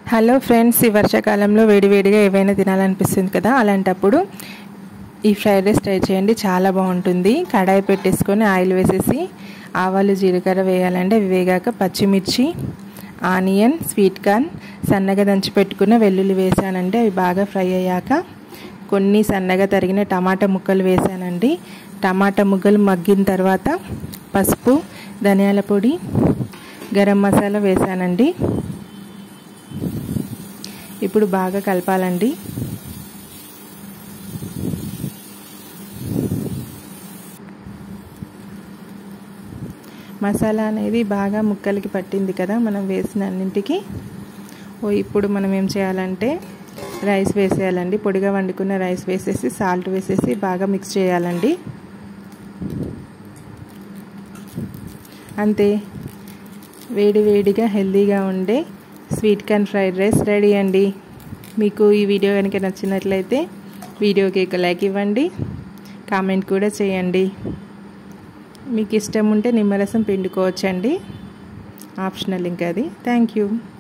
Hello friends, ఈ వర్షాకాలంలో వేడివేడిగా ఏవైనా తినాలనిపిస్తుంది కదా, అలాంటప్పుడు ఈ ఫ్రైడ్ రైస్ ట్రై చేయండి. చాలా బాగుంటుంది. కడాయి పెట్టేసుకొని ఆయిల్ వేసేసి ఆవాలు జీలకర్ర వేయాలండి. అవి వేగాక పచ్చిమిర్చి, ఆనియన్, స్వీట్ కార్న్, సన్నగా దంచి పెట్టుకున్న వెల్లుల్లి వేసానండి. అవి బాగా ఫ్రై అయ్యాక కొన్ని సన్నగా తరిగిన టమాటా ముక్కలు వేసానండి. టమాటా ముక్కలు మగ్గిన తర్వాత పసుపు, ధనియాల పొడి, గరం మసాలా వేసానండి. ఇప్పుడు బాగా కలపాలండి. మసాలా అనేది బాగా ముక్కలకి పట్టింది కదా మనం వేసిన అన్నింటికి. ఇప్పుడు మనం ఏం చేయాలంటే రైస్ వేసేయాలండి. పొడిగా వండుకున్న రైస్ వేసేసి సాల్ట్ వేసేసి బాగా మిక్స్ చేయాలండి. అంతే, వేడివేడిగా హెల్తీగా ఉండే sweet corn fried rice ready అండి. మీకు ఈ వీడియో కనుక నచ్చినట్లయితే వీడియోకి ఒక లైక్ ఇవ్వండి, కామెంట్ కూడా చేయండి. మీకు ఇష్టం ఉంటే నిమ్మరసం పిండుకోవచ్చండి, ఆప్షనల్ ఇంకా అది. Thank you.